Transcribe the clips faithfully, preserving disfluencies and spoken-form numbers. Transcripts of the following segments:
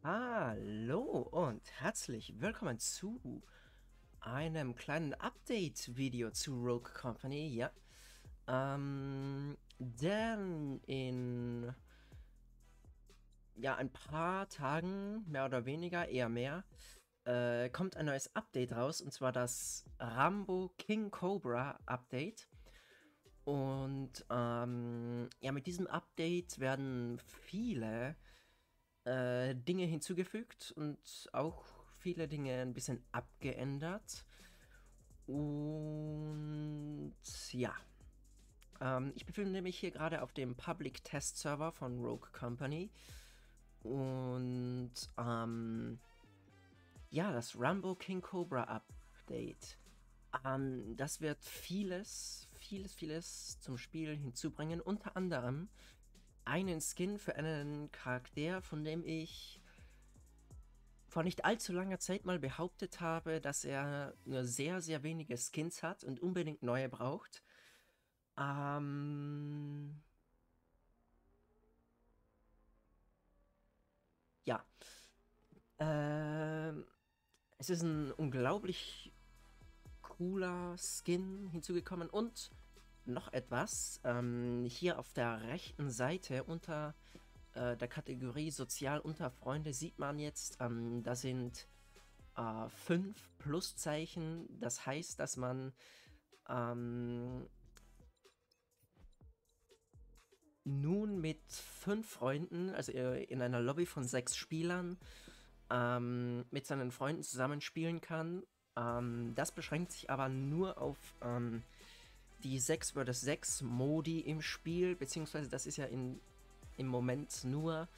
Hallo und herzlich willkommen zu einem kleinen Update-Video zu Rogue Company. Ja, ähm, denn in ja, ein paar Tagen, mehr oder weniger, eher mehr, äh, kommt ein neues Update raus, und zwar das Rambo King Cobra Update. Und ähm, ja, mit diesem Update werden viele äh, Dinge hinzugefügt und auch viele Dinge ein bisschen abgeändert. Und ja, ähm, ich befinde mich hier gerade auf dem Public Test Server von Rogue Company. Und ähm, ja, das Rambo King Cobra Update. Ähm, das wird vieles, vieles, vieles zum Spiel hinzubringen. Unter anderem einen Skin für einen Charakter, von dem ich vor nicht allzu langer Zeit mal behauptet habe, dass er nur sehr, sehr wenige Skins hat und unbedingt neue braucht. Ähm. Ja. Ähm. Es ist ein unglaublich cooler Skin hinzugekommen und noch etwas. Ähm, hier auf der rechten Seite unter äh, der Kategorie Sozial unter Freunde sieht man jetzt, ähm, da sind äh, fünf Pluszeichen. Das heißt, dass man ähm, nun mit fünf Freunden, also äh, in einer Lobby von sechs Spielern, ähm, mit seinen Freunden zusammenspielen kann. Ähm, das beschränkt sich aber nur auf ähm, die sechs versus sechs Modi im Spiel, beziehungsweise das ist ja in, im Moment nur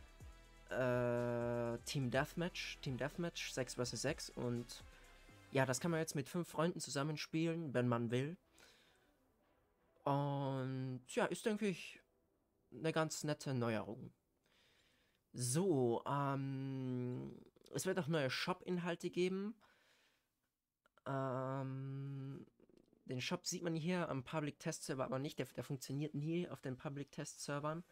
äh, Team Deathmatch, Team Deathmatch sechs versus sechs, und ja, das kann man jetzt mit fünf Freunden zusammenspielen, wenn man will. Und ja, ist, denke ich, eine ganz nette Neuerung. So, ähm, es wird auch neue Shop-Inhalte geben. Ähm, den Shop sieht man hier am Public Test Server aber nicht, der, der funktioniert nie auf den Public Test Servern.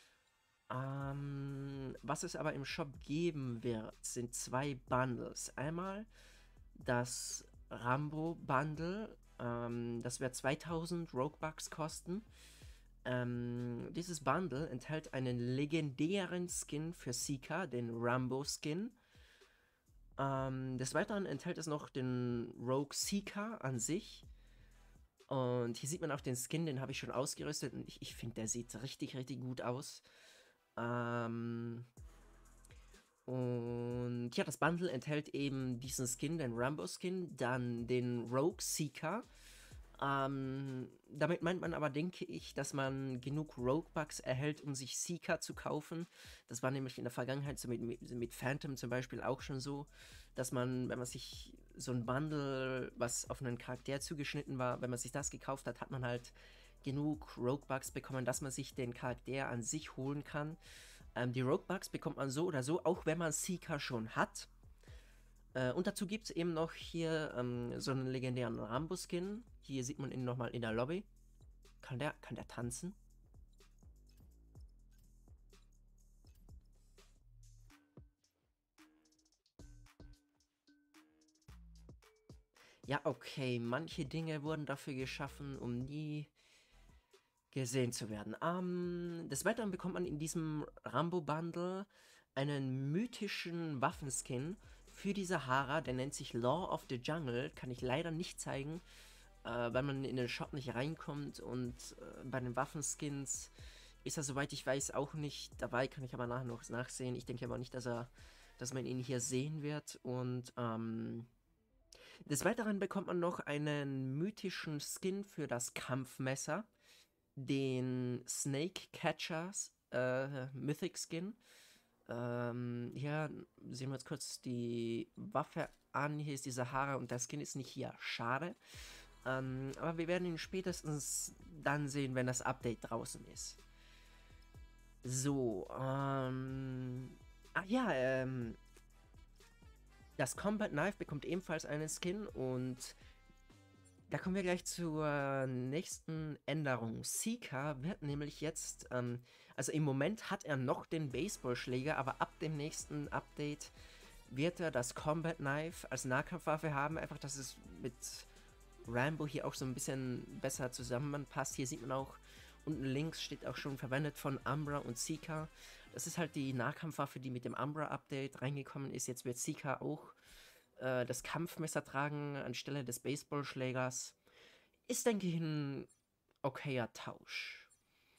Ähm, was es aber im Shop geben wird, sind zwei Bundles. Einmal das Rambo Bundle, ähm, das wird zweitausend Rogue Bucks kosten. Ähm, dieses Bundle enthält einen legendären Skin für Seeker, den Rambo Skin. Ähm, des Weiteren enthält es noch den Rogue Seeker an sich. Und hier sieht man auch den Skin, den habe ich schon ausgerüstet, und ich, ich finde, der sieht richtig, richtig gut aus. Ähm, und ja, das Bundle enthält eben diesen Skin, den Rambo Skin, dann den Rogue Seeker. Ähm, damit meint man aber, denke ich, dass man genug Rogue-Bucks erhält, um sich Seeker zu kaufen. Das war nämlich in der Vergangenheit so mit, mit, mit Phantom zum Beispiel auch schon so, dass man, wenn man sich so ein Bundle, was auf einen Charakter zugeschnitten war, wenn man sich das gekauft hat, hat man halt genug Rogue-Bucks bekommen, dass man sich den Charakter an sich holen kann. Ähm, die Rogue-Bucks bekommt man so oder so, auch wenn man Seeker schon hat. Äh, und dazu gibt es eben noch hier ähm, so einen legendären Rambo-Skin. Hier sieht man ihn nochmal in der Lobby. Kann der, kann der tanzen? Ja, okay, manche Dinge wurden dafür geschaffen, um nie gesehen zu werden. Ähm, des Weiteren bekommt man in diesem Rambo-Bundle einen mythischen Waffenskin für die Sahara, der nennt sich Law of the Jungle. Kann ich leider nicht zeigen, äh, weil man in den Shop nicht reinkommt, und äh, bei den Waffenskins ist er, soweit ich weiß, auch nicht dabei, kann ich aber nachher noch nachsehen. Ich denke aber nicht, dass er, dass man ihn hier sehen wird. Und ähm, des Weiteren bekommt man noch einen mythischen Skin für das Kampfmesser, den Snake Catchers äh, Mythic Skin. Ähm, hier sehen wir uns kurz die Waffe an. Hier ist die Sahara und der Skin ist nicht hier. Schade. Ähm, aber wir werden ihn spätestens dann sehen, wenn das Update draußen ist. So, ähm. Ach ja, ähm. Das Combat Knife bekommt ebenfalls einen Skin, und Da kommen wir gleich zur nächsten Änderung. Seeker wird nämlich jetzt, ähm, also im Moment hat er noch den Baseballschläger, aber ab dem nächsten Update wird er das Combat Knife als Nahkampfwaffe haben. Einfach, dass es mit Rambo hier auch so ein bisschen besser zusammenpasst. Hier sieht man auch, unten links steht auch schon verwendet von Umbra und Seeker. Das ist halt die Nahkampfwaffe, die mit dem Umbra-Update reingekommen ist. Jetzt wird Seeker auch äh, das Kampfmesser tragen anstelle des Baseballschlägers. Ist, denke ich, ein okayer Tausch.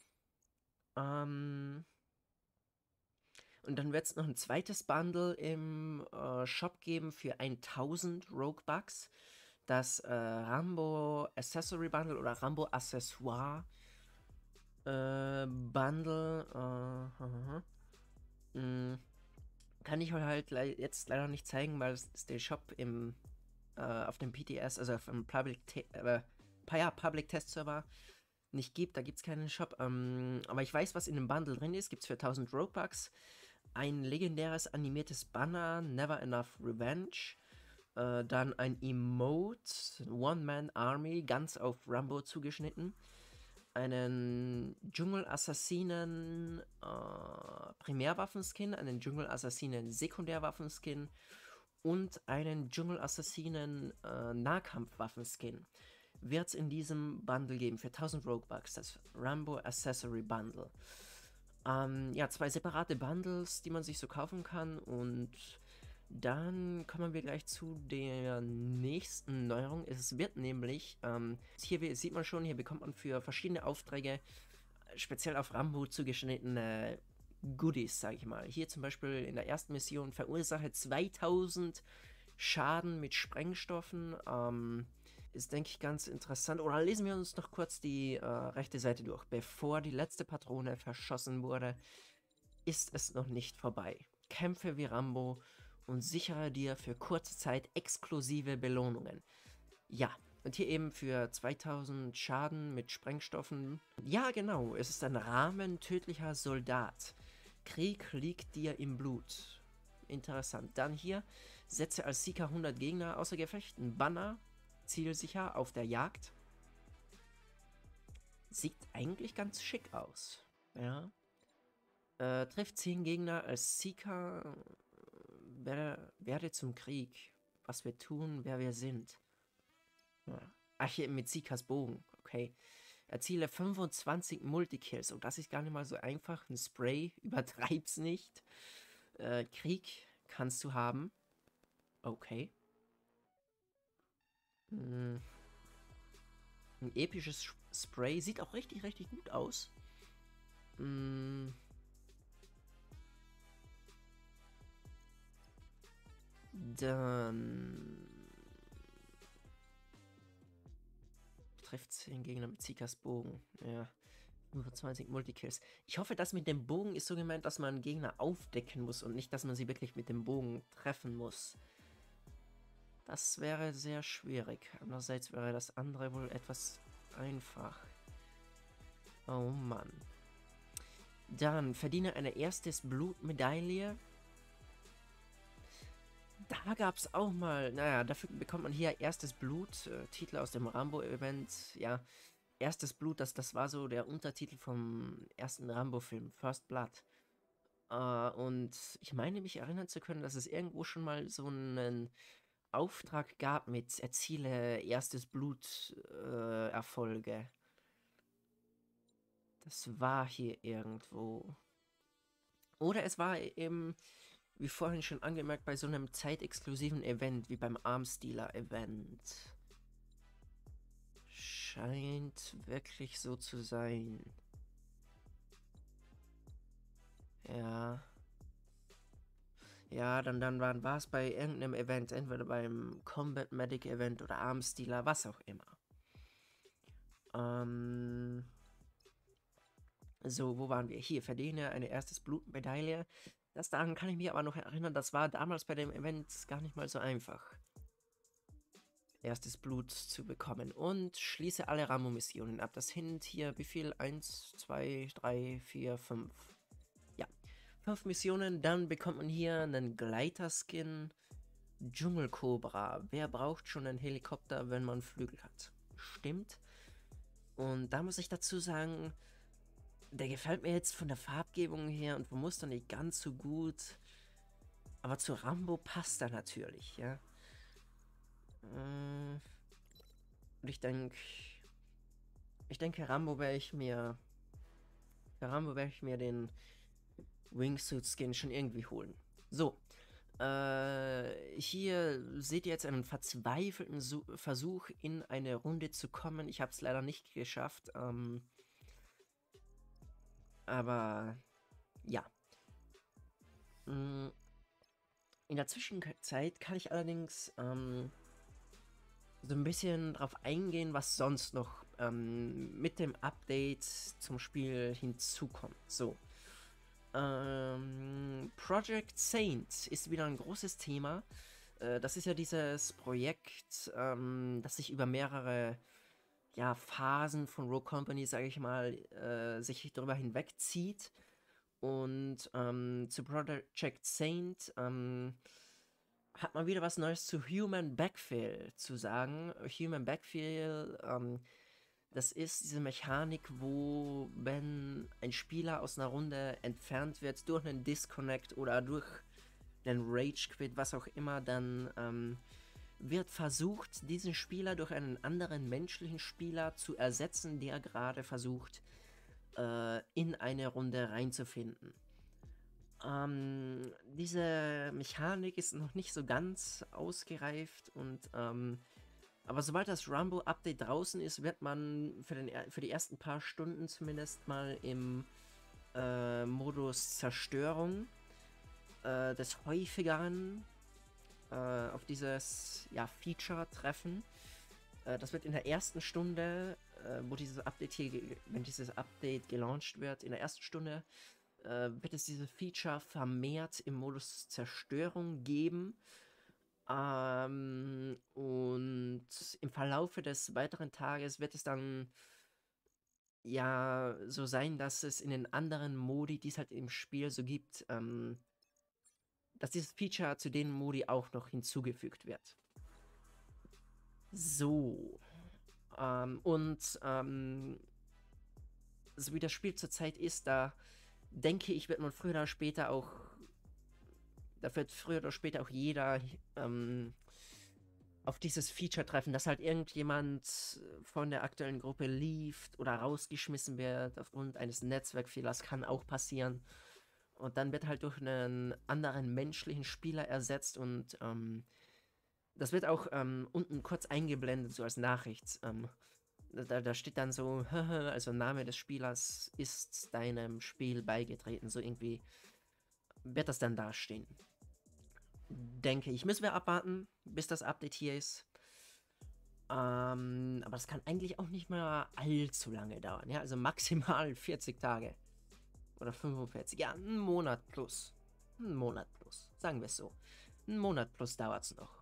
Ähm... Und dann wird es noch ein zweites Bundle im äh, Shop geben für tausend Rogue Bucks. Das äh, Rambo Accessory Bundle oder Rambo Accessoire äh, Bundle. Äh, uh, uh, uh, kann ich euch halt le jetzt leider nicht zeigen, weil es den Shop im, äh, auf dem P T S, also auf dem Public, äh, ja, Public Test Server nicht gibt. Da gibt es keinen Shop. Ähm, aber ich weiß, was in dem Bundle drin ist. Gibt es für tausend Rogue Bucks. Ein legendäres animiertes Banner, Never Enough Revenge. Äh, dann ein Emote, One-Man-Army, ganz auf Rambo zugeschnitten. Einen Dschungel-Assassinen äh, Primärwaffenskin, einen Dschungel-Assassinen Sekundärwaffenskin und einen Dschungel-Assassinen äh, Nahkampfwaffenskin. Wird es in diesem Bundle geben für tausend Rogue Bucks, das Rambo Accessory Bundle. Ähm, ja, zwei separate Bundles, die man sich so kaufen kann. Und dann kommen wir gleich zu der nächsten Neuerung. Es wird nämlich, ähm, hier sieht man schon, hier bekommt man für verschiedene Aufträge, speziell auf Rambo zugeschnittene Goodies, sag ich mal. Hier zum Beispiel in der ersten Mission verursache zweitausend Schaden mit Sprengstoffen. Ähm, ist, denke ich, ganz interessant. Oder lesen wir uns noch kurz die äh, rechte Seite durch. Bevor die letzte Patrone verschossen wurde, ist es noch nicht vorbei. Kämpfe wie Rambo und sichere dir für kurze Zeit exklusive Belohnungen. Ja, und hier eben für zweitausend Schaden mit Sprengstoffen. Ja, genau, es ist ein Rahmen tödlicher Soldat. Krieg liegt dir im Blut. Interessant. Dann hier, setze als Seeker hundert Gegner außer Gefecht. Ein Banner, zielsicher auf der Jagd. Sieht eigentlich ganz schick aus. Ja. Äh, trifft zehn Gegner als Seeker. Werde, werde zum Krieg. Was wir tun, wer wir sind. Ja. Ach, hier mit Seekers Bogen. Okay. Erziele fünfundzwanzig Multikills. Und das ist gar nicht mal so einfach. Ein Spray, übertreib's nicht. Äh, Krieg kannst du haben. Okay. Hm. Ein episches Spray. Sieht auch richtig, richtig gut aus. Hm. Dann trifft zehn Gegner mit Seekers Bogen. Ja. fünfundzwanzig Multikills. Ich hoffe, das mit dem Bogen ist so gemeint, dass man Gegner aufdecken muss und nicht, dass man sie wirklich mit dem Bogen treffen muss. Das wäre sehr schwierig. Andererseits wäre das andere wohl etwas einfach. Oh Mann. Dann verdiene eine erstes Blutmedaille. Da gab es auch mal, naja, dafür bekommt man hier erstes Blut, äh, Titel aus dem Rambo-Event, ja, erstes Blut, das, das war so der Untertitel vom ersten Rambo-Film, First Blood. Äh, und ich meine, mich erinnern zu können, dass es irgendwo schon mal so einen Auftrag gab mit erziele erstes Blut-Erfolge. Äh, Erfolge. Das war hier irgendwo. Oder es war eben, wie vorhin schon angemerkt, bei so einem zeitexklusiven Event, wie beim Armstealer-Event. Scheint wirklich so zu sein. Ja. Ja, dann, dann war es bei irgendeinem Event, entweder beim Combat Medic Event oder Armstealer, was auch immer. Ähm... So, wo waren wir? Hier, verdiene eine erstes Blutmedaille. Das daran kann ich mich aber noch erinnern, das war damals bei dem Event gar nicht mal so einfach. Erstes Blut zu bekommen. Und schließe alle Rambo-Missionen ab. Das sind hier, wie viel? eins, zwei, drei, vier, fünf. Ja, fünf Missionen. Dann bekommt man hier einen Gleiter-Skin. Dschungelkobra. Wer braucht schon einen Helikopter, wenn man Flügel hat? stimmt. Und da muss ich dazu sagen, der gefällt mir jetzt von der Farbgebung her und vom Muster nicht ganz so gut. Aber zu Rambo passt er natürlich, ja. Und ich denke, ich denke, Rambo werde ich mir, für Rambo werde ich mir den Wingsuit-Skin schon irgendwie holen. So, äh, hier seht ihr jetzt einen verzweifelten Su Versuch, in eine Runde zu kommen. Ich habe es leider nicht geschafft, ähm, aber ja. In der Zwischenzeit kann ich allerdings ähm, so ein bisschen drauf eingehen, was sonst noch ähm, mit dem Update zum Spiel hinzukommt. So. Ähm, Project Saint ist wieder ein großes Thema. Äh, das ist ja dieses Projekt, ähm, das sich über mehrere ja, Phasen von Rogue Company, sage ich mal, äh, sich darüber hinwegzieht. Und ähm, zu Project Saint ähm, hat man wieder was Neues zu Human Backfill zu sagen. Human Backfill, ähm, das ist diese Mechanik, wo, wenn ein Spieler aus einer Runde entfernt wird durch einen Disconnect oder durch einen Rage Quit, was auch immer, dann ähm, wird versucht, diesen Spieler durch einen anderen menschlichen Spieler zu ersetzen, der gerade versucht, äh, in eine Runde reinzufinden. Ähm, diese Mechanik ist noch nicht so ganz ausgereift und ähm, aber sobald das Rumble-Update draußen ist, wird man für, den, für die ersten paar Stunden zumindest mal im äh, Modus Zerstörung äh, des häufigeren äh, auf dieses ja, Feature treffen. Äh, das wird in der ersten Stunde, äh, wo dieses Update hier, wenn dieses Update gelauncht wird, in der ersten Stunde äh, wird es diese Feature vermehrt im Modus Zerstörung geben. Ähm, und im Verlaufe des weiteren Tages wird es dann ja so sein, dass es in den anderen Modi, die es halt im Spiel so gibt, ähm, dass dieses Feature zu den Modi auch noch hinzugefügt wird. So. Ähm, und ähm, so wie das Spiel zurzeit ist, da denke ich, wird man früher oder später auch, da wird früher oder später auch jeder ähm, auf dieses Feature treffen, dass halt irgendjemand von der aktuellen Gruppe lieft oder rausgeschmissen wird aufgrund eines Netzwerkfehlers, kann auch passieren. Und dann wird halt durch einen anderen menschlichen Spieler ersetzt und ähm, das wird auch ähm, unten kurz eingeblendet, so als Nachricht. Ähm, da, da steht dann so, also Name des Spielers ist deinem Spiel beigetreten, so irgendwie wird das dann dastehen. Denke ich. Müssen wir abwarten, bis das Update hier ist. Ähm, aber das kann eigentlich auch nicht mehr allzu lange dauern. Ja, also maximal vierzig Tage. Oder fünfundvierzig. Ja, einen Monat plus. Einen Monat plus. Sagen wir es so. Einen Monat plus dauert es noch.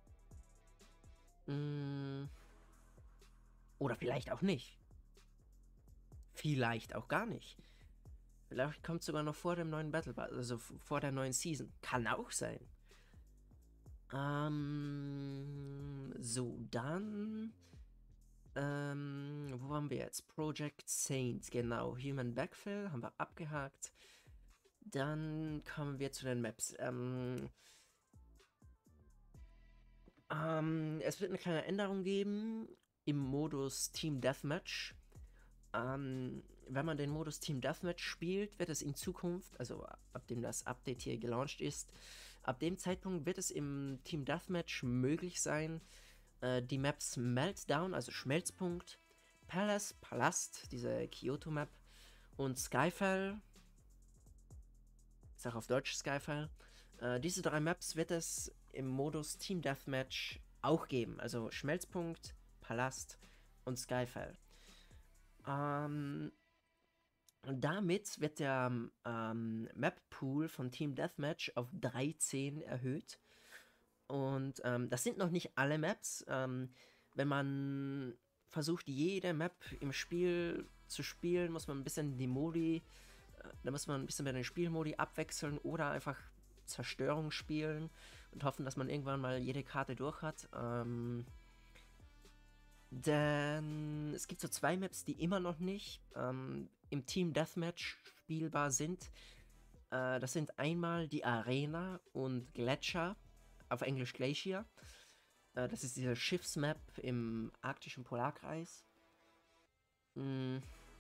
Mm, oder vielleicht auch nicht. Vielleicht auch gar nicht. Vielleicht kommt es sogar noch vor dem neuen Battle Pass, also vor der neuen Season. Kann auch sein. Ähm, so, dann. Ähm, wo waren wir jetzt? Project Saint, genau. Human Backfill haben wir abgehakt. Dann kommen wir zu den Maps. Ähm, ähm, es wird eine kleine Änderung geben im Modus Team Deathmatch. Ähm, wenn man den Modus Team Deathmatch spielt, wird es in Zukunft, also ab dem das Update hier gelauncht ist, ab dem Zeitpunkt wird es im Team Deathmatch möglich sein, äh, die Maps Meltdown, also Schmelzpunkt, Palace, Palast, diese Kyoto-Map und Skyfall, ist auch auf Deutsch Skyfall, äh, diese drei Maps wird es im Modus Team Deathmatch auch geben, also Schmelzpunkt, Palast und Skyfall. Ähm, damit wird der ähm, Map-Pool von Team Deathmatch auf dreizehn erhöht. Und ähm, das sind noch nicht alle Maps. Ähm, wenn man versucht, jede Map im Spiel zu spielen, muss man ein bisschen die Modi, äh, da muss man ein bisschen bei den Spielmodi abwechseln oder einfach Zerstörung spielen und hoffen, dass man irgendwann mal jede Karte durch hat. Ähm, Denn es gibt so zwei Maps, die immer noch nicht ähm, im Team Deathmatch spielbar sind. Äh, das sind einmal die Arena und Gletscher, auf Englisch Glacier. Äh, das ist diese Schiffsmap im arktischen Polarkreis. Mm.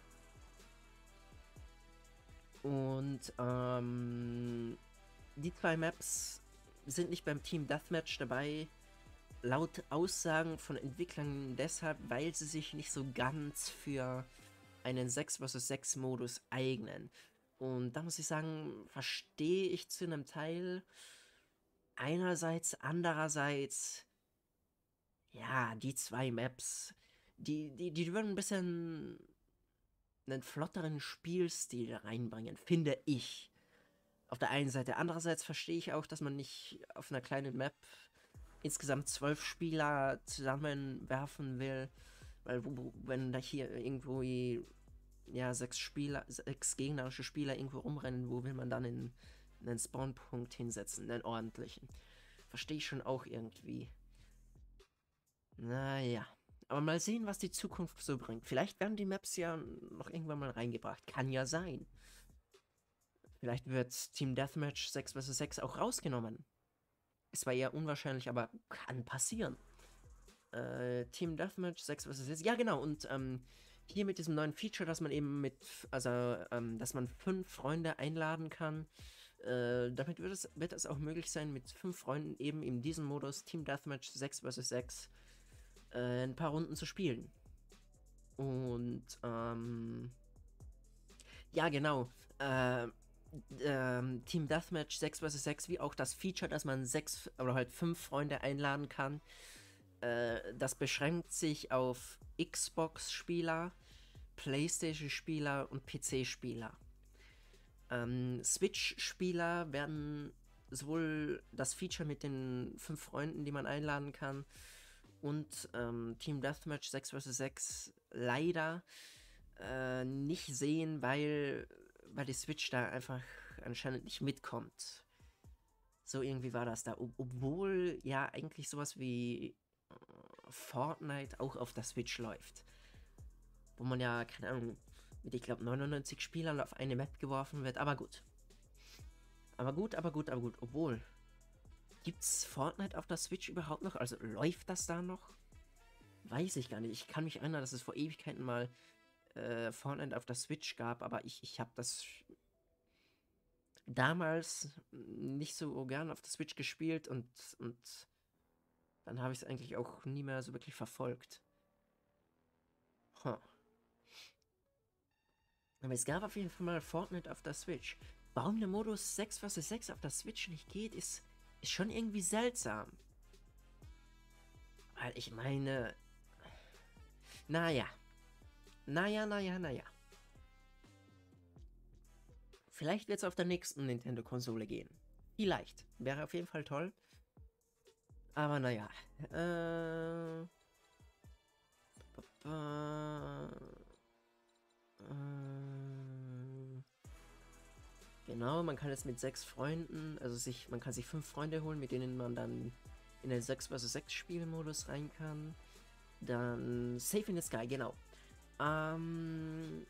Und ähm, die zwei Maps sind nicht beim Team Deathmatch dabei, laut Aussagen von Entwicklern deshalb, weil sie sich nicht so ganz für einen sechs versus sechs Modus eignen. Und da muss ich sagen, verstehe ich zu einem Teil. Einerseits, andererseits, ja, die zwei Maps, die, die, die würden ein bisschen einen flotteren Spielstil reinbringen, finde ich. Auf der einen Seite. Andererseits verstehe ich auch, dass man nicht auf einer kleinen Map insgesamt zwölf Spieler zusammenwerfen will. Weil, wo, wenn da hier irgendwo ja, sechs Spieler, sechs gegnerische Spieler irgendwo rumrennen, wo will man dann in, in einen Spawnpunkt hinsetzen, einen ordentlichen? Verstehe ich schon auch irgendwie. Naja. Aber mal sehen, was die Zukunft so bringt. Vielleicht werden die Maps ja noch irgendwann mal reingebracht. Kann ja sein. Vielleicht wird Team Deathmatch sechs versus sechs auch rausgenommen. Es war eher unwahrscheinlich, aber kann passieren. Äh, Team Deathmatch sechs versus sechs. Ja, genau. Und ähm, hier mit diesem neuen Feature, dass man eben mit, also, ähm, dass man fünf Freunde einladen kann. Äh, damit wird es, wird es auch möglich sein, mit fünf Freunden eben in diesem Modus Team Deathmatch sechs versus sechs äh, ein paar Runden zu spielen. Und, ähm, ja, genau. Äh, ähm, Team Deathmatch sechs versus sechs, wie auch das Feature, dass man sechs oder halt fünf Freunde einladen kann. Äh, das beschränkt sich auf Xbox-Spieler, PlayStation-Spieler und P C-Spieler. Ähm, Switch-Spieler werden sowohl das Feature mit den fünf Freunden, die man einladen kann, und ähm, Team Deathmatch sechs versus sechs leider äh, nicht sehen, weil, weil die Switch da einfach anscheinend nicht mitkommt. So irgendwie war das da. Ob obwohl ja eigentlich sowas wie äh, Fortnite auch auf der Switch läuft. Wo man ja, keine Ahnung, mit ich glaube neunundneunzig Spielern auf eine Map geworfen wird. Aber gut. Aber gut, aber gut, aber gut. Obwohl, gibt's Fortnite auf der Switch überhaupt noch? Also läuft das da noch? Weiß ich gar nicht. Ich kann mich erinnern, dass es vor Ewigkeiten mal äh, Fortnite auf der Switch gab, aber ich, ich habe das damals nicht so gern auf der Switch gespielt und, und dann habe ich es eigentlich auch nie mehr so wirklich verfolgt. Huh. Aber es gab auf jeden Fall mal Fortnite auf der Switch. Warum der Modus sechs versus sechs auf der Switch nicht geht, ist, ist schon irgendwie seltsam. Weil ich meine... Naja. Naja, naja, naja. Vielleicht wird es auf der nächsten Nintendo-Konsole gehen. Vielleicht. Wäre auf jeden Fall toll. Aber naja. Äh... Äh... Genau, man kann jetzt mit sechs Freunden, also sich, man kann sich fünf Freunde holen, mit denen man dann in den sechs versus sechs Spielmodus rein kann. Dann Safe in the Sky, genau. Ähm,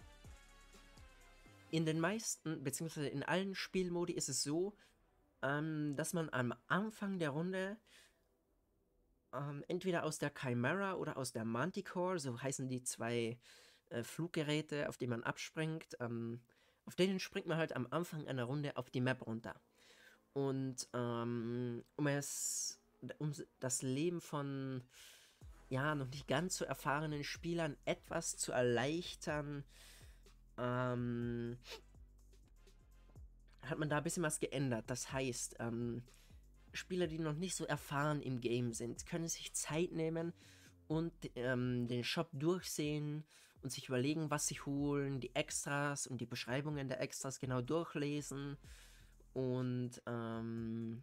in den meisten, beziehungsweise in allen Spielmodi ist es so, ähm, dass man am Anfang der Runde ähm, entweder aus der Chimera oder aus der Manticore, so heißen die zwei äh, Fluggeräte, auf die man abspringt, ähm, auf denen springt man halt am Anfang einer Runde auf die Map runter. Und ähm, um es, um das Leben von ja noch nicht ganz so erfahrenen Spielern etwas zu erleichtern, ähm, hat man da ein bisschen was geändert. Das heißt, ähm, Spieler, die noch nicht so erfahren im Game sind, können sich Zeit nehmen und ähm, den Shop durchsehen und sich überlegen, was sie holen, die Extras und die Beschreibungen der Extras genau durchlesen und ähm,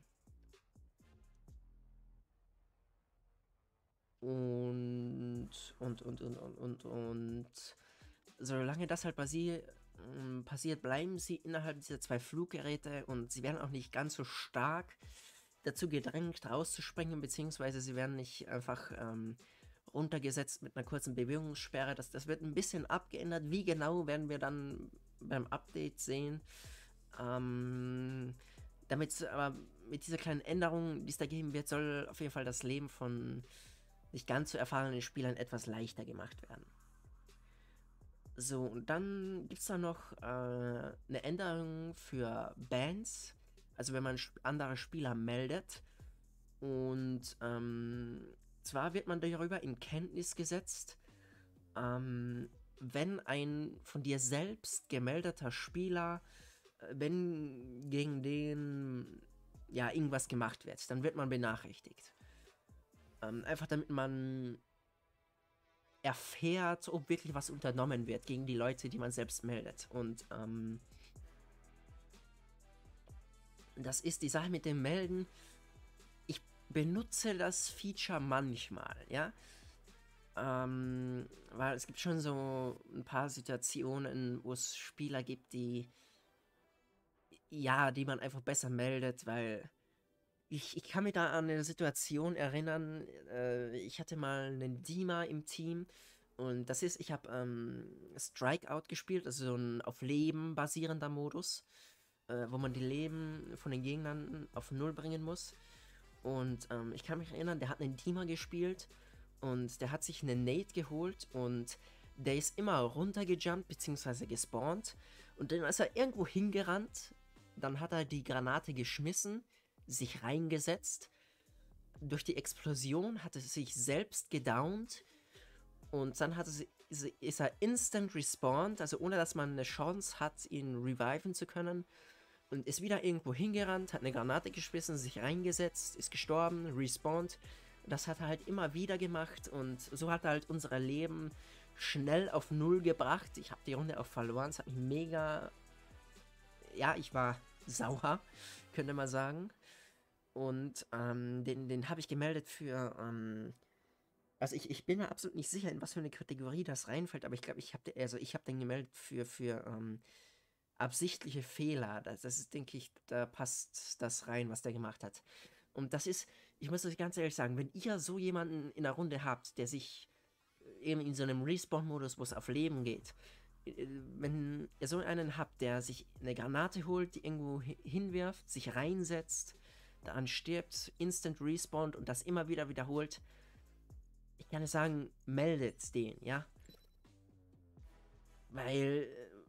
und und und und und und und solange das halt passiert, passiert, bleiben sie innerhalb dieser zwei Fluggeräte und sie werden auch nicht ganz so stark dazu gedrängt, rauszuspringen, beziehungsweise sie werden nicht einfach ähm, runtergesetzt mit einer kurzen Bewegungssperre. Das, das wird ein bisschen abgeändert. Wie genau werden wir dann beim Update sehen. Ähm, damit aber mit dieser kleinen Änderung, die es da geben wird, soll auf jeden Fall das Leben von nicht ganz so erfahrenen Spielern etwas leichter gemacht werden. So, und dann gibt es da noch äh, eine Änderung für Bans. Also wenn man sp- andere Spieler meldet. Und ähm, zwar wird man darüber in Kenntnis gesetzt, ähm, wenn ein von dir selbst gemeldeter Spieler, äh, wenn gegen den ja irgendwas gemacht wird, dann wird man benachrichtigt. Ähm, einfach damit man erfährt, ob wirklich was unternommen wird gegen die Leute, die man selbst meldet. Und ähm, das ist die Sache mit dem Melden. Ich benutze das Feature manchmal, ja. Ähm, weil es gibt schon so ein paar Situationen, wo es Spieler gibt, die ja, die man einfach besser meldet, weil ich, ich kann mich da an eine Situation erinnern, äh, ich hatte mal einen Dima im Team und das ist, ich habe ähm, Strikeout gespielt, also so ein auf Leben basierender Modus, äh, wo man die Leben von den Gegnern auf Null bringen muss. Und ähm, ich kann mich erinnern, der hat einen Dima gespielt und der hat sich einen Nate geholt und der ist immer runtergejumpt bzw. gespawnt und dann ist er irgendwo hingerannt, dann hat er die Granate geschmissen, sich reingesetzt, durch die Explosion hat er sich selbst gedownt und dann hat er, ist er instant respawned, also ohne dass man eine Chance hat, ihn reviven zu können. Und ist wieder irgendwo hingerannt, hat eine Granate geschmissen, sich reingesetzt, ist gestorben, respawned. Das hat er halt immer wieder gemacht und so hat er halt unser Leben schnell auf Null gebracht. Ich habe die Runde auch verloren, es hat mich mega... Ja, ich war sauer, könnte man sagen. Und ähm, den, den habe ich gemeldet für... Ähm, also ich, ich bin mir absolut nicht sicher, in was für eine Kategorie das reinfällt, aber ich glaube, ich habe also ich hab den gemeldet für... für ähm, absichtliche Fehler. Das, das ist, denke ich, da passt das rein, was der gemacht hat. Und das ist, ich muss euch ganz ehrlich sagen, wenn ihr so jemanden in der Runde habt, der sich eben in so einem Respawn-Modus, wo es auf Leben geht, äh, wenn ihr so einen habt, der sich eine Granate holt, die irgendwo hinwirft, sich reinsetzt, daran stirbt, instant respawnt und das immer wieder wiederholt, ich kann es sagen, meldet den, ja? Weil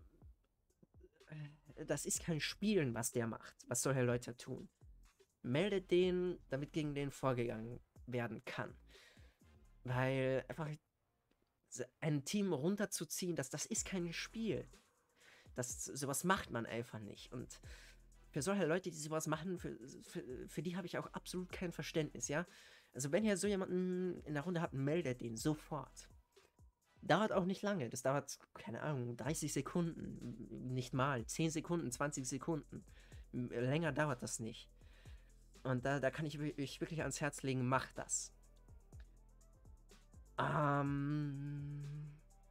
das ist kein Spielen, was der macht. Was soll Herr Leute tun? Meldet den, damit gegen den vorgegangen werden kann. Weil einfach ein Team runterzuziehen, das, das ist kein Spiel. Das, sowas macht man einfach nicht. Und für solche Leute, die sowas machen, für, für, für die habe ich auch absolut kein Verständnis, ja? Also wenn ihr so jemanden in der Runde habt, meldet den sofort. Dauert auch nicht lange. Das dauert, keine Ahnung, dreißig Sekunden. Nicht mal. zehn Sekunden, zwanzig Sekunden. Länger dauert das nicht. Und da, da kann ich euch wirklich ans Herz legen, macht das. Ähm.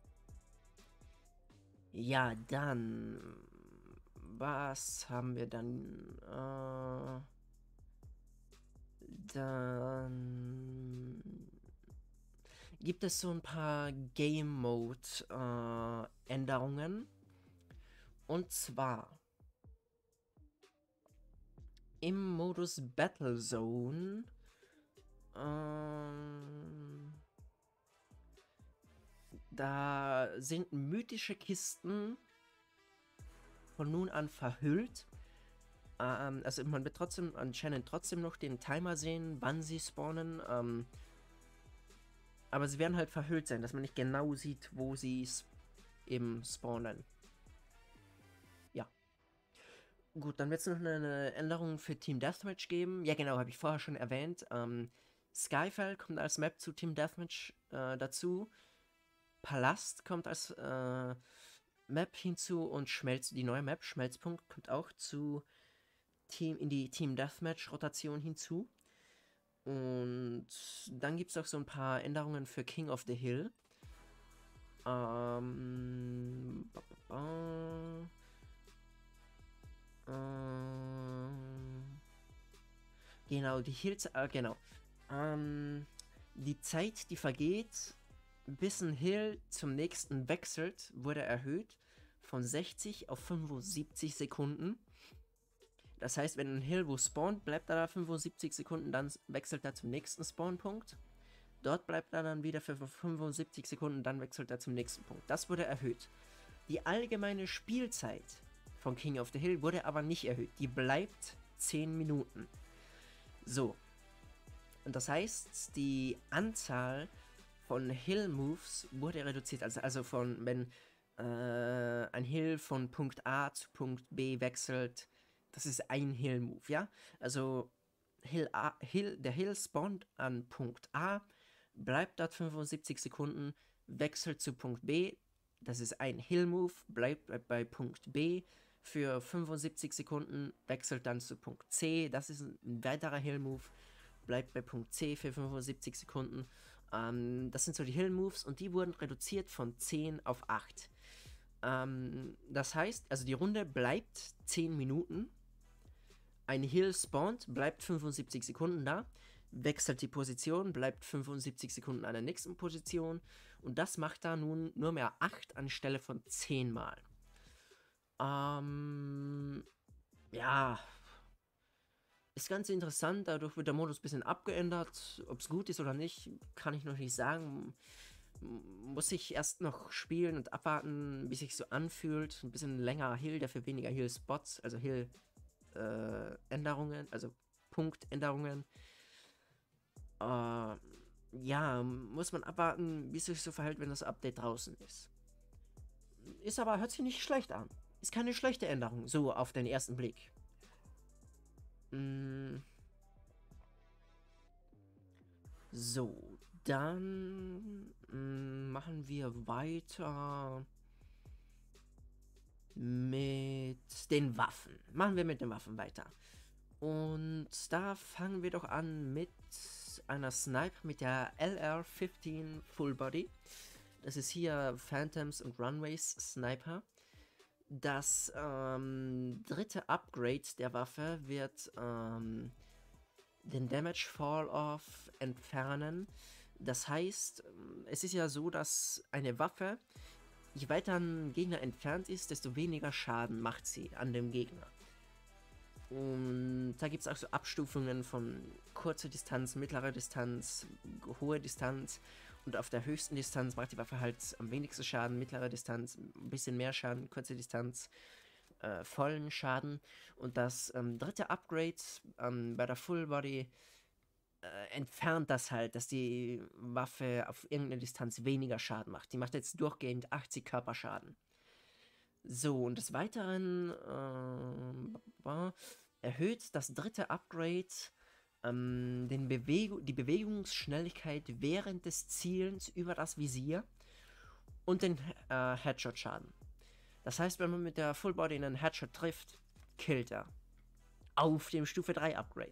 Ja, dann. Was haben wir dann? Äh, dann gibt es so ein paar Game Mode äh, Änderungen. Und zwar im Modus Battlezone ähm, da sind mythische Kisten von nun an verhüllt. Ähm, also man wird trotzdem anscheinend trotzdem noch den Timer sehen, wann sie spawnen. Ähm, aber sie werden halt verhüllt sein, dass man nicht genau sieht, wo sie sp eben spawnen. Ja. Gut, dann wird es noch eine Änderung für Team Deathmatch geben. Ja, genau, habe ich vorher schon erwähnt. Ähm, Skyfall kommt als Map zu Team Deathmatch äh, dazu. Palast kommt als äh, Map hinzu und Schmelz, die neue Map Schmelzpunkt kommt auch zu Team in die Team Deathmatch Rotation hinzu. Und dann gibt es auch so ein paar Änderungen für King of the Hill. Ähm, ba, ba, ba. Ähm, genau, die Hills, äh, genau. Ähm, Die Zeit, die vergeht, bis ein Hill zum nächsten wechselt, wurde erhöht von sechzig auf fünfundsiebzig Sekunden. Das heißt, wenn ein Hill wo spawnt, bleibt er da fünfundsiebzig Sekunden, dann wechselt er zum nächsten Spawnpunkt. Dort bleibt er dann wieder für fünfundsiebzig Sekunden, dann wechselt er zum nächsten Punkt. Das wurde erhöht. Die allgemeine Spielzeit von King of the Hill wurde aber nicht erhöht. Die bleibt zehn Minuten. So. Und das heißt, die Anzahl von Hill-Moves wurde reduziert. Also, also von, wenn äh, ein Hill von Punkt A zu Punkt B wechselt, das ist ein Hill-Move, ja? Also Hill A, Hill, der Hill spawnt an Punkt A, bleibt dort fünfundsiebzig Sekunden, wechselt zu Punkt B, das ist ein Hill-Move, bleibt bei Punkt B für fünfundsiebzig Sekunden, wechselt dann zu Punkt C, das ist ein weiterer Hill-Move, bleibt bei Punkt C für fünfundsiebzig Sekunden. Ähm, das sind so die Hill-Moves und die wurden reduziert von zehn auf acht. Ähm, das heißt, also die Runde bleibt zehn Minuten, ein Hill spawnt, bleibt fünfundsiebzig Sekunden da, wechselt die Position, bleibt fünfundsiebzig Sekunden an der nächsten Position und das macht da nun nur mehr acht anstelle von zehn Mal. Ähm, ja, ist ganz interessant, dadurch wird der Modus ein bisschen abgeändert. Ob es gut ist oder nicht, kann ich noch nicht sagen. Muss ich erst noch spielen und abwarten, wie sich so anfühlt. Ein bisschen länger Hill, dafür weniger Hill-Spots, also Hill-Änderungen, äh, also Punktänderungen. Äh, ja, muss man abwarten, wie es sich so verhält, wenn das Update draußen ist. Ist aber, hört sich nicht schlecht an. Ist keine schlechte Änderung, so auf den ersten Blick. Mm. So, dann mm, machen wir weiter mit den Waffen. Machen wir mit den Waffen weiter. Und da fangen wir doch an mit einer Sniper mit der L R fünfzehn Full Body. Das ist hier Phantoms und Runways Sniper. Das ähm, dritte Upgrade der Waffe wird ähm, den Damage Fall Off entfernen. Das heißt, es ist ja so, dass eine Waffe, je weiter ein Gegner entfernt ist, desto weniger Schaden macht sie an dem Gegner. Und da gibt es auch so Abstufungen von kurzer Distanz, mittlerer Distanz, hohe Distanz. Und auf der höchsten Distanz macht die Waffe halt am wenigsten Schaden, mittlere Distanz ein bisschen mehr Schaden, kurze Distanz äh, vollen Schaden. Und das ähm, dritte Upgrade ähm, bei der Full Body äh, entfernt das halt, dass die Waffe auf irgendeine Distanz weniger Schaden macht. Die macht jetzt durchgehend achtzig Körperschaden. So, und des Weiteren äh, erhöht das dritte Upgrade ähm, den Bewegu die Bewegungsschnelligkeit während des Zielens über das Visier und den äh, Headshot-Schaden. Das heißt, wenn man mit der Full Body einen Headshot trifft, killt er. Auf dem Stufe drei Upgrade.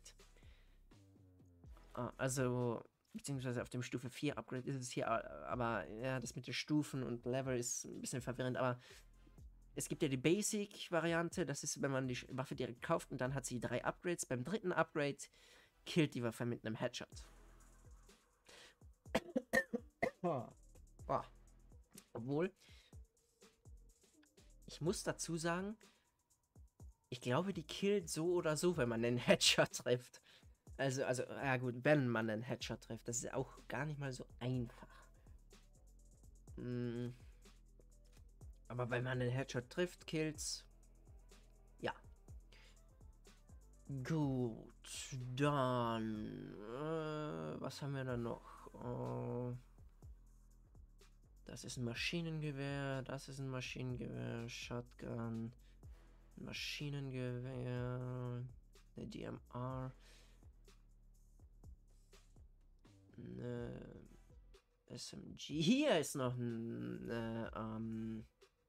Ah, also, beziehungsweise auf dem Stufe vier Upgrade ist es hier, aber ja, das mit den Stufen und Level ist ein bisschen verwirrend, aber es gibt ja die Basic-Variante, das ist, wenn man die Waffe direkt kauft und dann hat sie drei Upgrades. Beim dritten Upgrade killt die Waffe mit einem Headshot. Oh. Oh. Obwohl, ich muss dazu sagen, ich glaube, die killt so oder so, wenn man einen Headshot trifft. Also, also, ja gut, wenn man einen Headshot trifft, das ist auch gar nicht mal so einfach. Hm. Aber wenn man einen Headshot trifft, killt's. Ja. Gut, dann. Äh, was haben wir da noch? Äh, das ist ein Maschinengewehr, das ist ein Maschinengewehr, Shotgun, Maschinengewehr, eine D M R, eine S M G. Hier ist noch ein. Äh, ähm,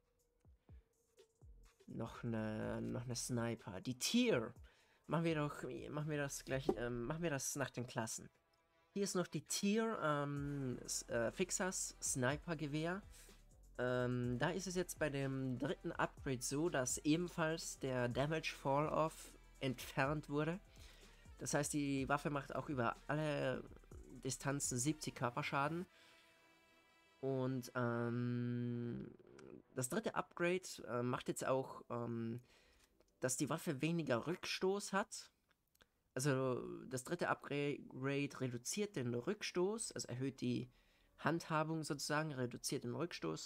noch eine, noch eine Sniper. Die Tier. Machen wir doch, machen wir das gleich, ähm, machen wir das nach den Klassen. Hier ist noch die Tier, ähm, äh, Fixers Sniper-Gewehr. Ähm, da ist es jetzt bei dem dritten Upgrade so, dass ebenfalls der Damage Fall-Off entfernt wurde. Das heißt, die Waffe macht auch über alle Distanzen siebzig Körperschaden. Und ähm, das dritte Upgrade äh, macht jetzt auch, ähm, dass die Waffe weniger Rückstoß hat. Also das dritte Upgrade reduziert den Rückstoß, also erhöht die Handhabung sozusagen, reduziert den Rückstoß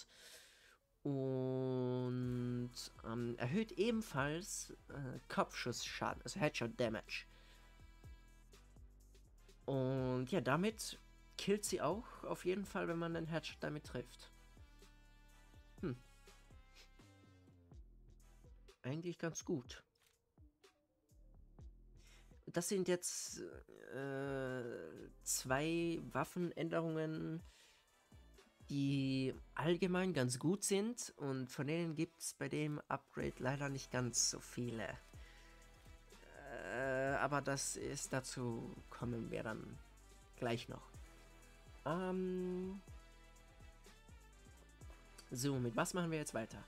und ähm, erhöht ebenfalls äh, Kopfschussschaden, also Headshot Damage. Und ja, damit killt sie auch auf jeden Fall, wenn man den Headshot damit trifft. Hm. Eigentlich ganz gut. Das sind jetzt äh, zwei Waffenänderungen, die allgemein ganz gut sind und von denen gibt es bei dem Upgrade leider nicht ganz so viele. Äh, aber das ist, dazu kommen wir dann gleich noch. Ähm, so, mit was machen wir jetzt weiter?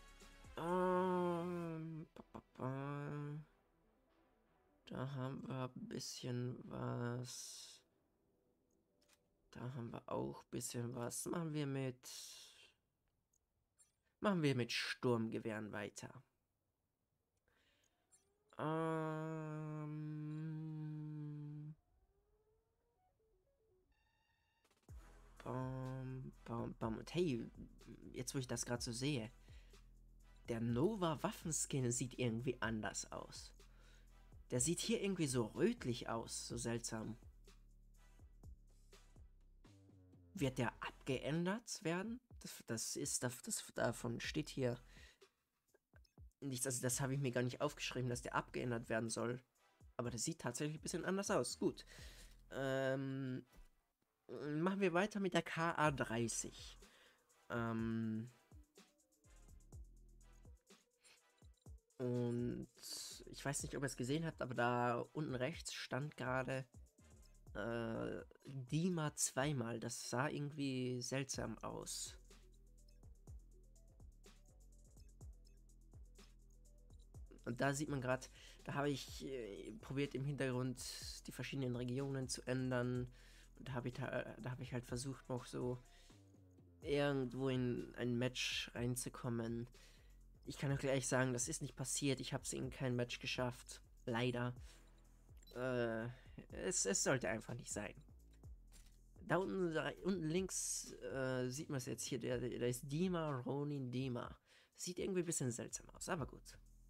Ähm, pa, pa, pa. Da haben wir ein bisschen was. Da haben wir auch ein bisschen was. Machen wir mit. Machen wir mit Sturmgewehren weiter. Ähm. Bam, bam, bam. Und hey, jetzt wo ich das gerade so sehe, der Nova Waffenskin sieht irgendwie anders aus. Der sieht hier irgendwie so rötlich aus, so seltsam. Wird der abgeändert werden? Das, das ist, das, das, davon steht hier nichts, also das habe ich mir gar nicht aufgeschrieben, dass der abgeändert werden soll. Aber das sieht tatsächlich ein bisschen anders aus. Gut. Ähm, machen wir weiter mit der K A dreißig. Ähm, und ich weiß nicht, ob ihr es gesehen habt, aber da unten rechts stand gerade äh, Dima zweimal. Das sah irgendwie seltsam aus. Und da sieht man gerade, da habe ich äh, probiert im Hintergrund die verschiedenen Regionen zu ändern. Und da habe ich, da, da hab ich halt versucht, noch so irgendwo in ein Match reinzukommen. Ich kann auch gleich sagen, das ist nicht passiert. Ich habe es in kein Match geschafft. Leider. Äh, es, es sollte einfach nicht sein. Da unten, da unten links äh, sieht man es jetzt hier. Der, der ist Dima, Ronin Dima. Sieht irgendwie ein bisschen seltsam aus, aber gut.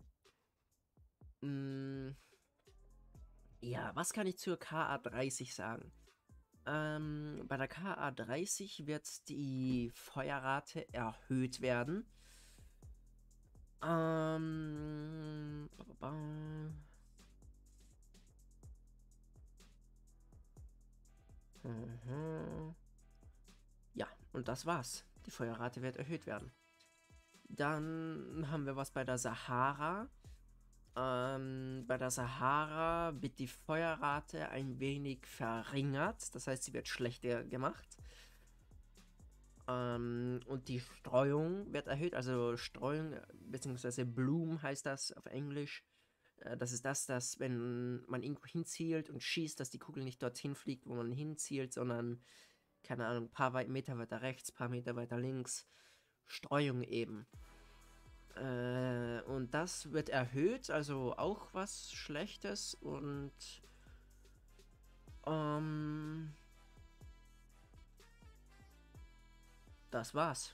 Mm, ja, was kann ich zur K A dreißig sagen? Ähm, bei der K A dreißig wird die Feuerrate erhöht werden. Ähm. ba, ba, ba. Mhm. Ja, und das war's. Die Feuerrate wird erhöht werden. Dann haben wir was bei der Sahara. Ähm, bei der Sahara wird die Feuerrate ein wenig verringert. Das heißt, sie wird schlechter gemacht. Ähm, und die Streuung wird erhöht. Also Streuung, beziehungsweise Bloom heißt das auf Englisch. Äh, das ist das, dass wenn man irgendwo hinzielt und schießt, dass die Kugel nicht dorthin fliegt, wo man hinzielt, sondern, keine Ahnung, ein paar Meter weiter rechts, ein paar Meter weiter links. Streuung eben. Äh, und das wird erhöht, also auch was Schlechtes und ähm, das war's.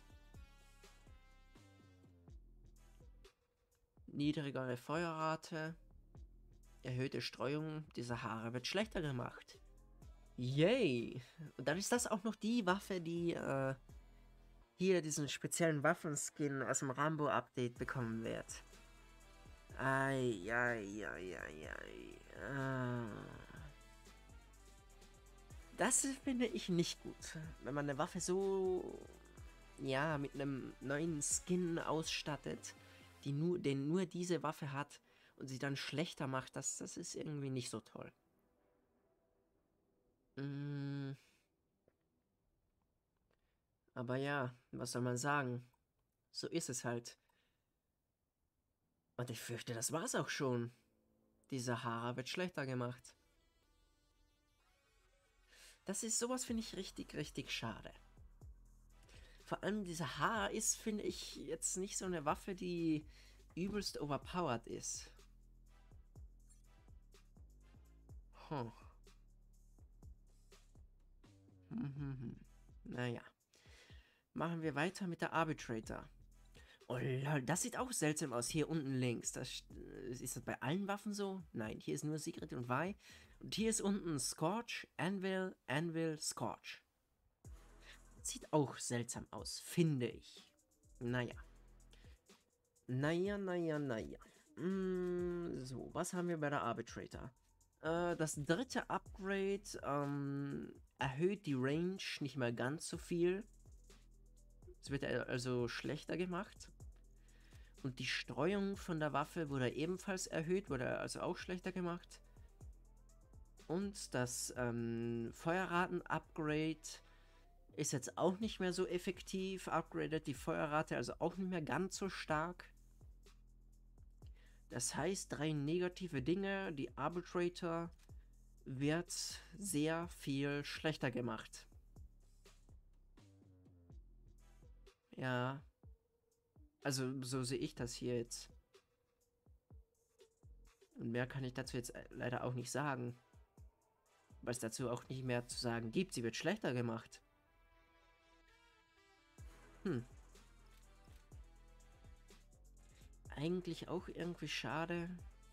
Niedrigere Feuerrate, erhöhte Streuung, die Sahara wird schlechter gemacht. Yay! Und dann ist das auch noch die Waffe, die äh, hier diesen speziellen Waffenskin aus dem Rambo-Update bekommen wird. Ei, ei, ei, ei, ei. Ah. Das finde ich nicht gut. Wenn man eine Waffe so, ja, mit einem neuen Skin ausstattet, die nur, den nur diese Waffe hat und sie dann schlechter macht, das, das ist irgendwie nicht so toll. Mm, aber ja, was soll man sagen? So ist es halt. Und ich fürchte, das war's auch schon. Die Sahara wird schlechter gemacht. Das ist sowas, finde ich richtig, richtig schade. Vor allem dieser H ist, finde ich, jetzt nicht so eine Waffe, die übelst overpowered ist. Hm. Hm, hm, hm. Naja. Machen wir weiter mit der Arbitrator. Oh lol, das sieht auch seltsam aus. Hier unten links. Das, ist das bei allen Waffen so? Nein, hier ist nur Secret und Vi. Und hier ist unten Scorch, Anvil, Anvil, Scorch. Sieht auch seltsam aus, finde ich. Naja. Naja, naja, naja. Mm, so, was haben wir bei der Arbitrator? Äh, das dritte Upgrade ähm, erhöht die Range nicht mal ganz so viel. Es wird also schlechter gemacht. Und die Streuung von der Waffe wurde ebenfalls erhöht, wurde also auch schlechter gemacht. Und das ähm, Feuerraten-Upgrade ist jetzt auch nicht mehr so effektiv. Upgradet die Feuerrate also auch nicht mehr ganz so stark. Das heißt, drei negative Dinge. Die Arbitrator wird sehr viel schlechter gemacht. Ja. Also, so sehe ich das hier jetzt. Und mehr kann ich dazu jetzt leider auch nicht sagen. Weil es dazu auch nicht mehr zu sagen gibt. Sie wird schlechter gemacht. Hm. Eigentlich auch irgendwie schade.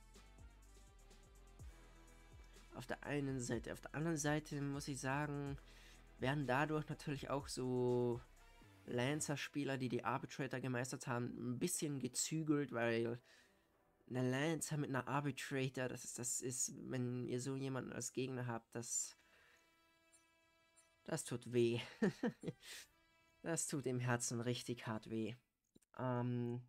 Auf der einen Seite. Auf der anderen Seite muss ich sagen, werden dadurch natürlich auch so Lancer-Spieler, die die Arbitrator gemeistert haben, ein bisschen gezügelt, weil eine Lancer mit einer Arbitrator, das ist, das ist, wenn ihr so jemanden als Gegner habt, das, das tut weh. Das tut im Herzen richtig hart weh. Ähm,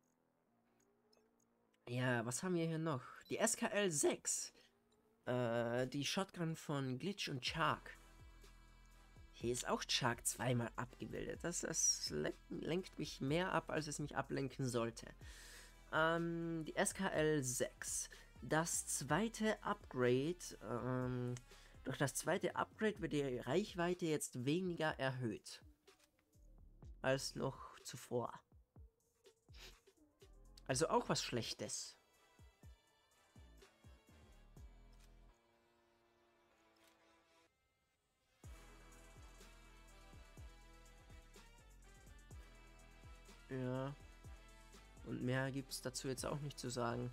ja, was haben wir hier noch? Die S K L sechs. Äh, die Shotgun von Glitch und Shark. Hier ist auch Shark zweimal abgebildet. Das, das lenkt mich mehr ab, als es mich ablenken sollte. Ähm, die S K L sechs. Das zweite Upgrade. Ähm, durch das zweite Upgrade wird die Reichweite jetzt weniger erhöht. Als noch zuvor. Also auch was Schlechtes. Ja. Und mehr gibt es dazu jetzt auch nicht zu sagen.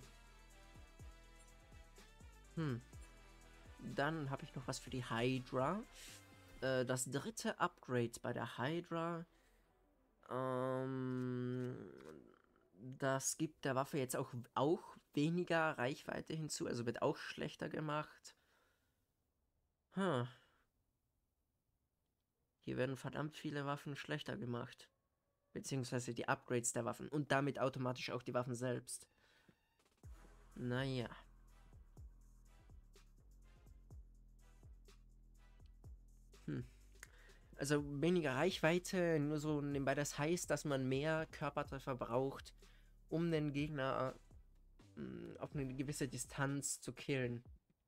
Hm. Dann habe ich noch was für die Hydra. Äh, das dritte Upgrade bei der Hydra. Ähm, das gibt der Waffe jetzt auch, auch weniger Reichweite hinzu. Also wird auch schlechter gemacht. Hm. Hier werden verdammt viele Waffen schlechter gemacht. Beziehungsweise die Upgrades der Waffen. Und damit automatisch auch die Waffen selbst. Naja. Hm. Also weniger Reichweite, nur so nebenbei. Das heißt, dass man mehr Körpertreffer braucht, um den Gegner mh, auf eine gewisse Distanz zu killen.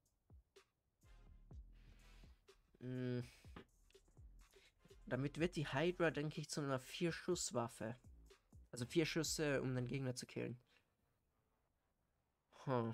Mh. Damit wird die Hydra, denke ich, zu einer vier-Schuss-Waffe. Also vier Schüsse, um den Gegner zu killen. Hm.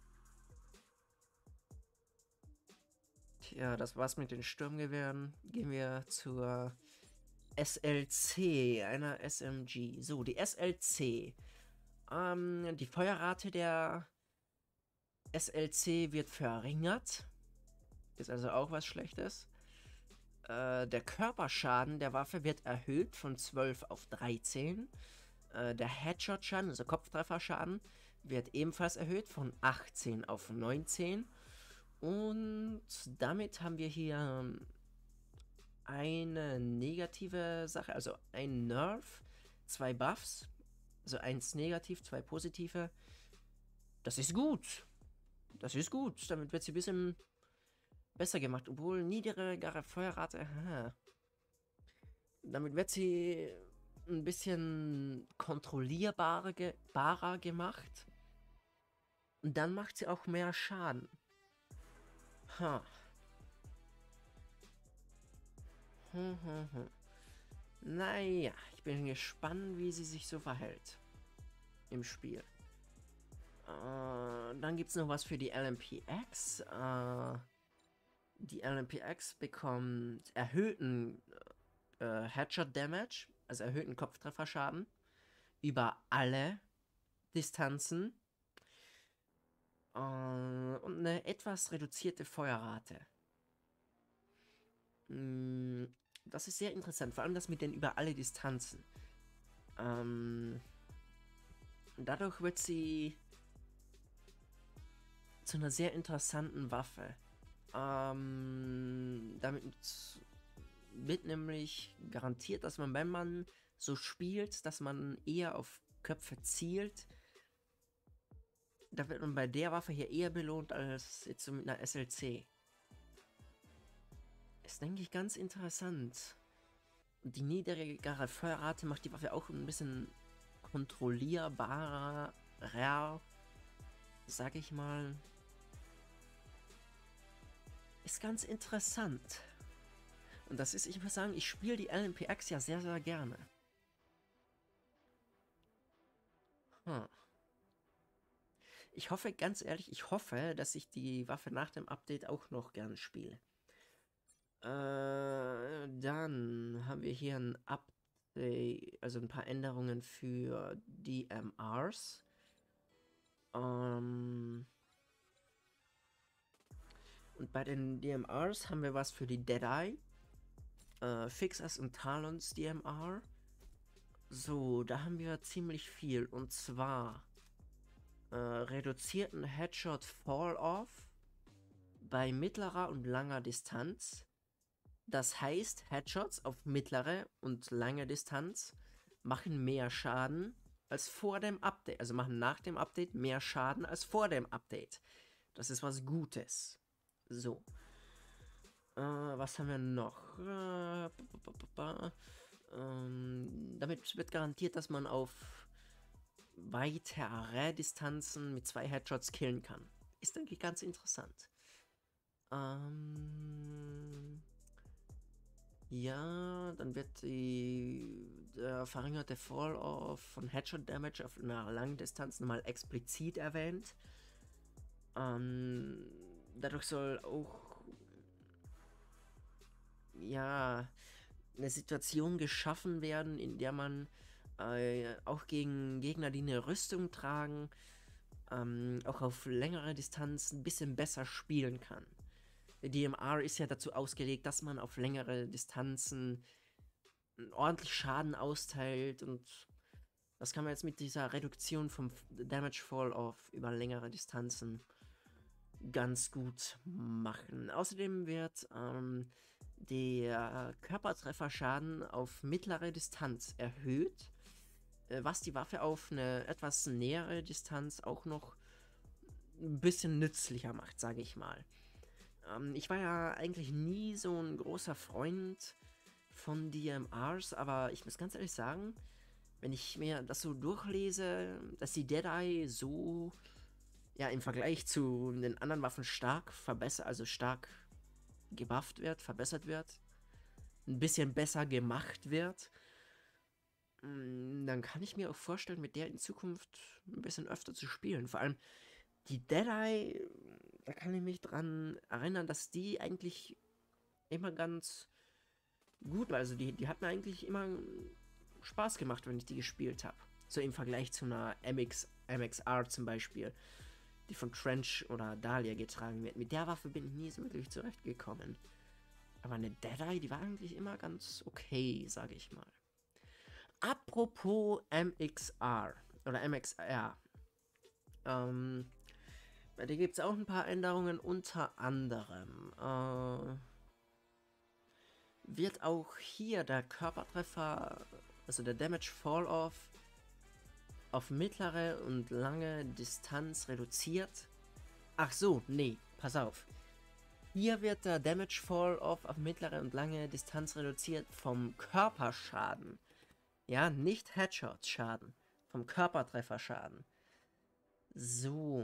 Tja, das war's mit den Sturmgewehren. Gehen wir zur S L C, einer S M G. So, die S L C. Ähm, die Feuerrate der S L C wird verringert. Ist also auch was Schlechtes. Äh, der Körperschaden der Waffe wird erhöht von zwölf auf dreizehn. Äh, der Headshot-Schaden, also Kopftrefferschaden, wird ebenfalls erhöht von achtzehn auf neunzehn. Und damit haben wir hier eine negative Sache, also ein Nerf, zwei Buffs, also eins negativ, zwei positive. Das ist gut. Das ist gut. Damit wird sie ein bisschen besser gemacht, obwohl niedrigere Feuerrate. Aha. Damit wird sie ein bisschen kontrollierbarer ge barer gemacht. Und dann macht sie auch mehr Schaden. Ha. Hm, hm, hm. Naja, ich bin gespannt, wie sie sich so verhält im Spiel. Äh, dann gibt es noch was für die L M P X. Äh, die L M P X bekommt erhöhten äh, Headshot Damage, also erhöhten Kopftrefferschaden, über alle Distanzen äh, und eine etwas reduzierte Feuerrate. Mm, das ist sehr interessant, vor allem das mit den über alle Distanzen. Ähm, dadurch wird sie zu einer sehr interessanten Waffe. Ähm, damit wird nämlich garantiert, dass man, wenn man so spielt, dass man eher auf Köpfe zielt. Da wird man bei der Waffe hier eher belohnt als jetzt so mit einer S L C. Ist, denke ich, ganz interessant. Und die niedrigere Feuerrate macht die Waffe auch ein bisschen kontrollierbarer, rar, sag ich mal. Ist ganz interessant. Und das ist, ich muss sagen, ich spiele die L M P X ja sehr, sehr gerne. Hm. Ich hoffe, ganz ehrlich, ich hoffe, dass ich die Waffe nach dem Update auch noch gerne spiele. Äh, dann haben wir hier ein Update, also ein paar Änderungen für D M Rs. Ähm, und bei den D M Rs haben wir was für die Deadeye, äh, Fixers und Talons D M R. So, da haben wir ziemlich viel. Und zwar äh, reduzierten Headshot Fall-Off bei mittlerer und langer Distanz. Das heißt, Headshots auf mittlere und lange Distanz machen mehr Schaden als vor dem Update. Also machen nach dem Update mehr Schaden als vor dem Update. Das ist was Gutes. So. Äh, was haben wir noch? Äh, ähm, damit wird garantiert, dass man auf weitere Distanzen mit zwei Headshots killen kann. Ist, denke ich, ganz interessant. Ähm, ja, dann wird die, der verringerte Fall-Off von Headshot Damage auf einer langen Distanz nochmal explizit erwähnt. Ähm, dadurch soll auch ja eine Situation geschaffen werden, in der man äh, auch gegen Gegner, die eine Rüstung tragen, ähm, auch auf längere Distanz ein bisschen besser spielen kann. Der D M R ist ja dazu ausgelegt, dass man auf längere Distanzen ordentlich Schaden austeilt, und das kann man jetzt mit dieser Reduktion vom Damage Fall auf über längere Distanzen ganz gut machen. Außerdem wird ähm, der Körpertrefferschaden auf mittlere Distanz erhöht, äh, was die Waffe auf eine etwas nähere Distanz auch noch ein bisschen nützlicher macht, sage ich mal. Ähm, ich war ja eigentlich nie so ein großer Freund von D M Rs, aber ich muss ganz ehrlich sagen, wenn ich mir das so durchlese, dass die Deadeye so ja im Vergleich zu den anderen Waffen stark verbessert, also stark gebufft wird, verbessert wird, ein bisschen besser gemacht wird, mm, dann kann ich mir auch vorstellen, mit der in Zukunft ein bisschen öfter zu spielen. Vor allem die Deadeye, da kann ich mich dran erinnern, dass die eigentlich immer ganz gut war. Also die, die hat mir eigentlich immer Spaß gemacht, wenn ich die gespielt habe. So im Vergleich zu einer M X, M X R zum Beispiel, die von Trench oder Dahlia getragen wird. Mit der Waffe bin ich nie so wirklich zurechtgekommen. Aber eine Deadeye, die war eigentlich immer ganz okay, sage ich mal. Apropos M X R oder M X R. Ähm, bei der gibt es auch ein paar Änderungen, unter anderem äh, wird auch hier der Körpertreffer, also der Damage Fall-Off, auf mittlere und lange Distanz reduziert. Ach so, nee, pass auf. Hier wird der Damage Fall-Off auf mittlere und lange Distanz reduziert vom Körperschaden. Ja, nicht Headshot-Schaden, vom Körpertrefferschaden. So.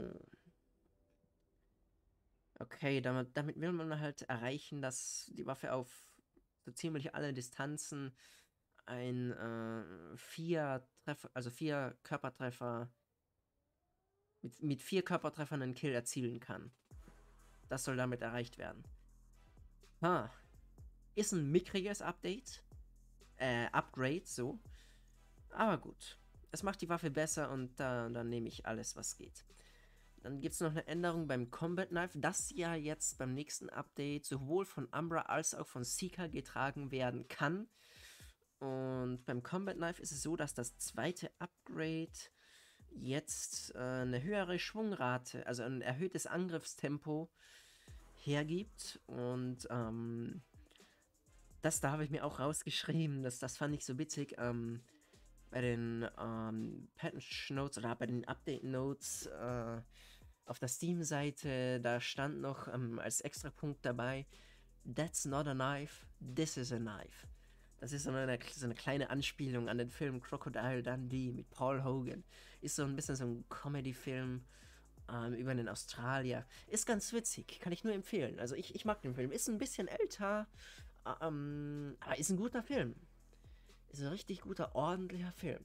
Okay, damit, damit will man halt erreichen, dass die Waffe auf so ziemlich alle Distanzen ein äh, vier Treffer, also vier Körpertreffer, mit, mit vier Körpertreffern einen Kill erzielen kann. Das soll damit erreicht werden. Ha. Ist ein mickriges Update. Äh, Upgrade, so. Aber gut. Es macht die Waffe besser und da, dann nehme ich alles, was geht. Dann gibt es noch eine Änderung beim Combat Knife, das ja jetzt beim nächsten Update sowohl von Umbra als auch von Seeker getragen werden kann. Und beim Combat Knife ist es so, dass das zweite Upgrade jetzt äh, eine höhere Schwungrate, also ein erhöhtes Angriffstempo hergibt. Und ähm, das da habe ich mir auch rausgeschrieben, das, das fand ich so witzig. Ähm, bei den ähm, Patch Notes oder bei den Update Notes äh, auf der Steam-Seite, da stand noch ähm, als Extrapunkt dabei: That's not a knife, this is a knife. Das ist so eine, so eine kleine Anspielung an den Film Crocodile Dundee mit Paul Hogan. Ist so ein bisschen so ein Comedy-Film ähm, über einen Australier. Ist ganz witzig, kann ich nur empfehlen. Also ich, ich mag den Film. Ist ein bisschen älter, ähm, aber ist ein guter Film. Ist ein richtig guter, ordentlicher Film.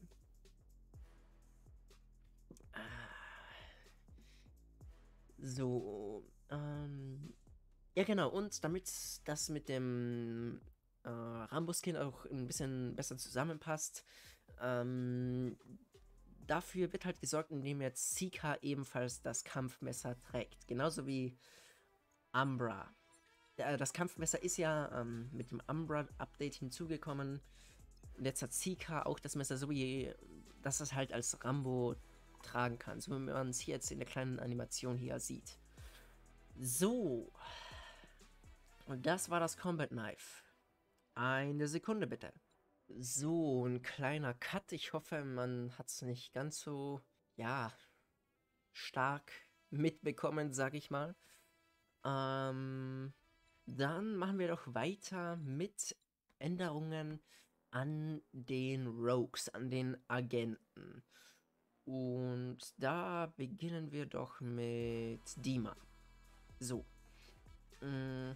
So, ähm, ja genau, und damit das mit dem äh, Rambo-Skin auch ein bisschen besser zusammenpasst, ähm, dafür wird halt gesorgt, indem jetzt Seeker ebenfalls das Kampfmesser trägt. Genauso wie Umbra. Äh, das Kampfmesser ist ja ähm, mit dem Umbra-Update hinzugekommen. Und jetzt hat Seeker auch das Messer so wie, dass es halt als Rambo tragen kann. So wie man es hier jetzt in der kleinen Animation hier sieht. So. Und das war das Combat Knife. Eine Sekunde bitte. So, ein kleiner Cut. Ich hoffe, man hat es nicht ganz so, ja, stark mitbekommen, sag ich mal. Ähm, dann machen wir doch weiter mit Änderungen an den Rogues, an den Agenten. Und da beginnen wir doch mit Dima. So. Mh,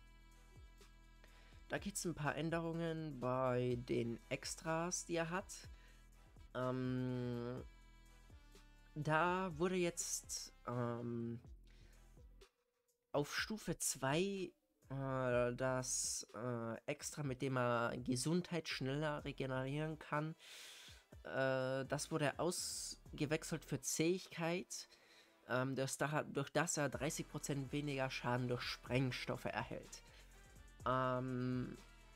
da gibt es ein paar Änderungen bei den Extras, die er hat. Ähm, da wurde jetzt ähm, auf Stufe zwei äh, das äh, Extra, mit dem er Gesundheit schneller regenerieren kann, äh, das wurde ausgewechselt für Zähigkeit, ähm, das da, durch das er dreißig Prozent weniger Schaden durch Sprengstoffe erhält. Ähm,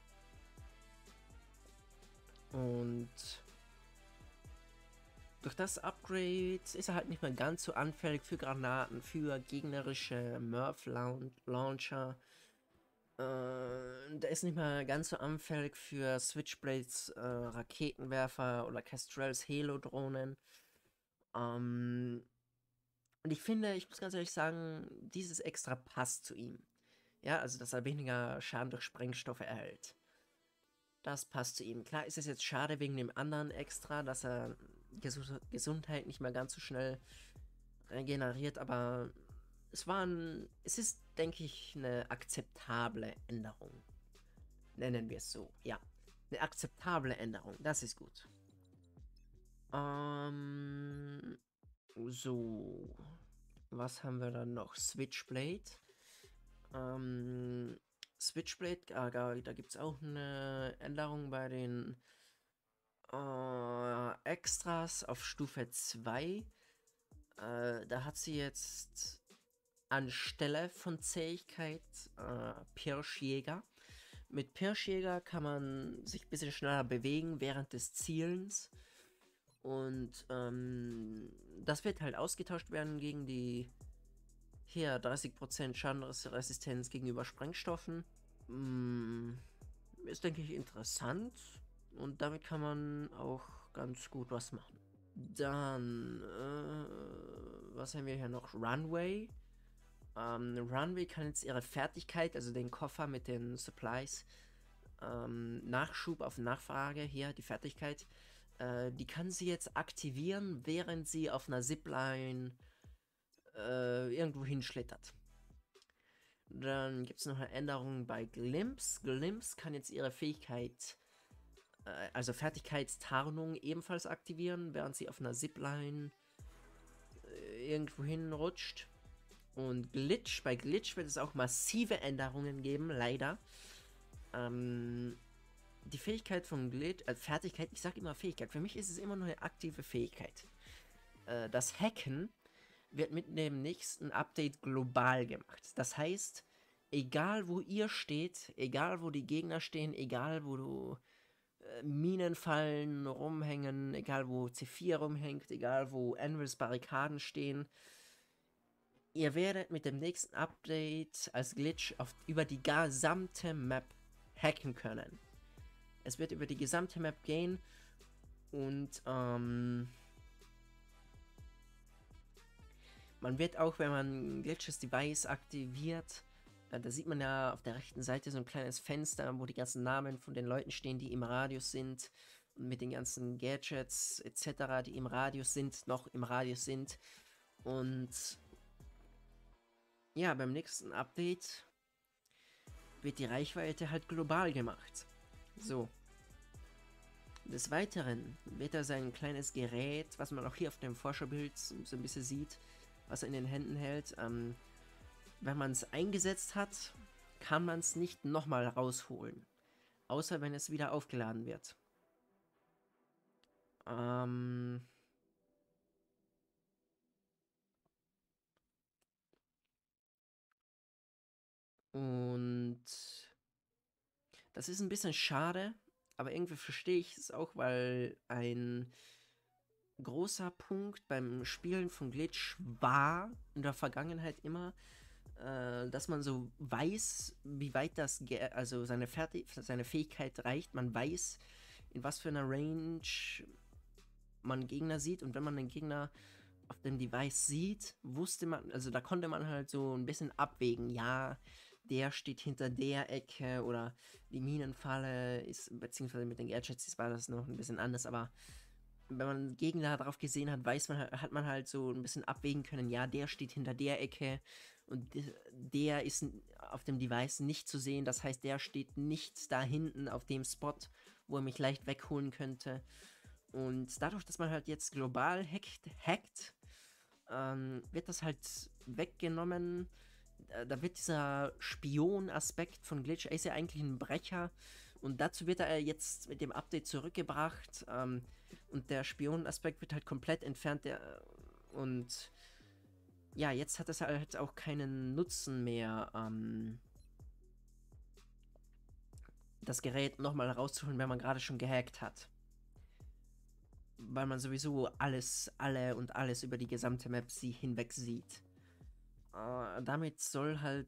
und durch das Upgrade ist er halt nicht mehr ganz so anfällig für Granaten, für gegnerische Murph-Launcher. Äh, der ist nicht mehr ganz so anfällig für Switchblades, äh, Raketenwerfer oder Kestrels Halo-Drohnen. Ähm, und ich finde, ich muss ganz ehrlich sagen, dieses Extra passt zu ihm. Ja, also dass er weniger Schaden durch Sprengstoffe erhält. Das passt zu ihm. Klar ist es jetzt schade wegen dem anderen Extra, dass er Ges Gesundheit nicht mehr ganz so schnell regeneriert, aber es war ein, es ist, denke ich, eine akzeptable Änderung. Nennen wir es so, ja. Eine akzeptable Änderung, das ist gut. Ähm, so, was haben wir dann noch? Switchblade. Ähm, Switchblade, da, da gibt es auch eine Änderung bei den äh, Extras auf Stufe zwei. Äh, da hat sie jetzt anstelle von Zähigkeit äh, Pirschjäger. Mit Pirschjäger kann man sich ein bisschen schneller bewegen während des Zielens. Und ähm, das wird halt ausgetauscht werden gegen die hier dreißig Prozent Schadenresistenz gegenüber Sprengstoffen. Mm, ist, denke ich, interessant. Und damit kann man auch ganz gut was machen. Dann, äh, was haben wir hier noch? Runway. Ähm, Runway kann jetzt ihre Fertigkeit, also den Koffer mit den Supplies, ähm, Nachschub auf Nachfrage, hier die Fertigkeit, äh, die kann sie jetzt aktivieren, während sie auf einer Zipline äh, irgendwo hinschlittert. Dann gibt es noch eine Änderung bei Glimpse. Glimpse kann jetzt ihre Fähigkeit, äh, also Fertigkeitstarnung, ebenfalls aktivieren, während sie auf einer Zipline äh, irgendwo hinrutscht. Und Glitch, bei Glitch wird es auch massive Änderungen geben, leider. Ähm, die Fähigkeit von Glitch, äh, Fertigkeit, ich sage immer Fähigkeit, für mich ist es immer nur eine aktive Fähigkeit. Äh, das Hacken wird mit dem nächsten Update global gemacht. Das heißt, egal wo ihr steht, egal wo die Gegner stehen, egal wo du äh, Minenfallen rumhängen, egal wo C vier rumhängt, egal wo Anvils Barrikaden stehen, ihr werdet mit dem nächsten Update als Glitch auf, über die gesamte Map hacken können. Es wird über die gesamte Map gehen und ähm, man wird auch, wenn man Glitches Device aktiviert, äh, da sieht man ja auf der rechten Seite so ein kleines Fenster, wo die ganzen Namen von den Leuten stehen, die im Radius sind und mit den ganzen Gadgets et cetera, die im Radius sind, noch im Radius sind. Und ja, beim nächsten Update wird die Reichweite halt global gemacht. So. Des Weiteren wird er sein kleines Gerät, was man auch hier auf dem Vorschaubild so ein bisschen sieht, was er in den Händen hält, ähm, wenn man es eingesetzt hat, kann man es nicht nochmal rausholen. Außer wenn es wieder aufgeladen wird. Ähm... Und das ist ein bisschen schade, aber irgendwie verstehe ich es auch, weil ein großer Punkt beim Spielen von Glitch war in der Vergangenheit immer, äh, dass man so weiß, wie weit das, ge also seine, Fertig seine Fähigkeit reicht. Man weiß, in was für einer Range man Gegner sieht, und wenn man den Gegner auf dem Device sieht, wusste man, also da konnte man halt so ein bisschen abwägen, ja, der steht hinter der Ecke oder die Minenfalle ist, beziehungsweise mit den Gadgets war das noch ein bisschen anders, aber wenn man Gegner darauf gesehen hat, weiß man, hat man halt so ein bisschen abwägen können, ja, der steht hinter der Ecke und der ist auf dem Device nicht zu sehen, das heißt, der steht nicht da hinten auf dem Spot, wo er mich leicht wegholen könnte. Und dadurch, dass man halt jetzt global hackt, hackt ähm, wird das halt weggenommen. Da wird dieser Spion-Aspekt von Glitch, er ist ja eigentlich ein Brecher, und dazu wird er jetzt mit dem Update zurückgebracht, ähm, und der Spion-Aspekt wird halt komplett entfernt, der, und ja, jetzt hat es halt auch keinen Nutzen mehr, ähm, das Gerät nochmal rauszuholen, wenn man gerade schon gehackt hat. Weil man sowieso alles, alle und alles über die gesamte Map sie hinweg sieht. Äh, damit soll halt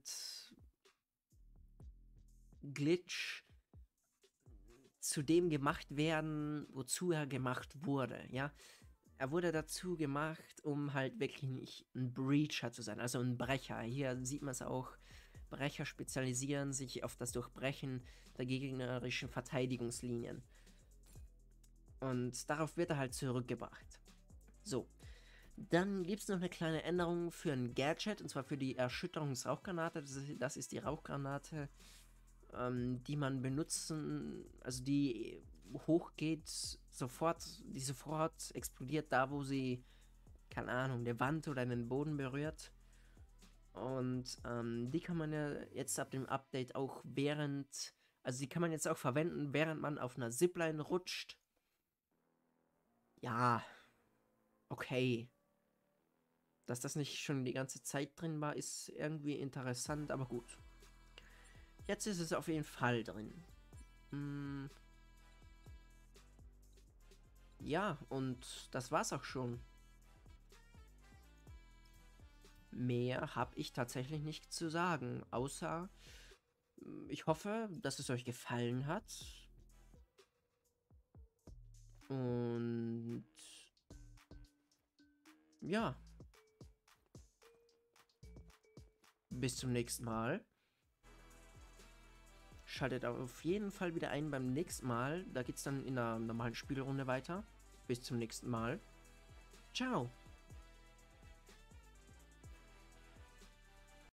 Glitch zu dem gemacht werden, wozu er gemacht wurde, ja. Er wurde dazu gemacht, um halt wirklich nicht ein Breacher zu sein, also ein Brecher. Hier sieht man es auch, Brecher spezialisieren sich auf das Durchbrechen der gegnerischen Verteidigungslinien. Und darauf wird er halt zurückgebracht. So. Dann gibt es noch eine kleine Änderung für ein Gadget, und zwar für die Erschütterungsrauchgranate. Das ist, das ist die Rauchgranate, ähm, die man benutzen, also die hochgeht, sofort, die sofort explodiert da, wo sie, keine Ahnung, eine Wand oder den Boden berührt. Und ähm, die kann man ja jetzt ab dem Update auch während, also die kann man jetzt auch verwenden, während man auf einer Zipline rutscht. Ja, okay. Dass das nicht schon die ganze Zeit drin war, ist irgendwie interessant, aber gut. Jetzt ist es auf jeden Fall drin. Hm. Ja, und das war's auch schon. Mehr habe ich tatsächlich nicht zu sagen, außer ich hoffe, dass es euch gefallen hat. Und ja, bis zum nächsten Mal. Schaltet auf jeden Fall wieder ein beim nächsten Mal. Da geht es dann in einer normalen Spielrunde weiter. Bis zum nächsten Mal. Ciao.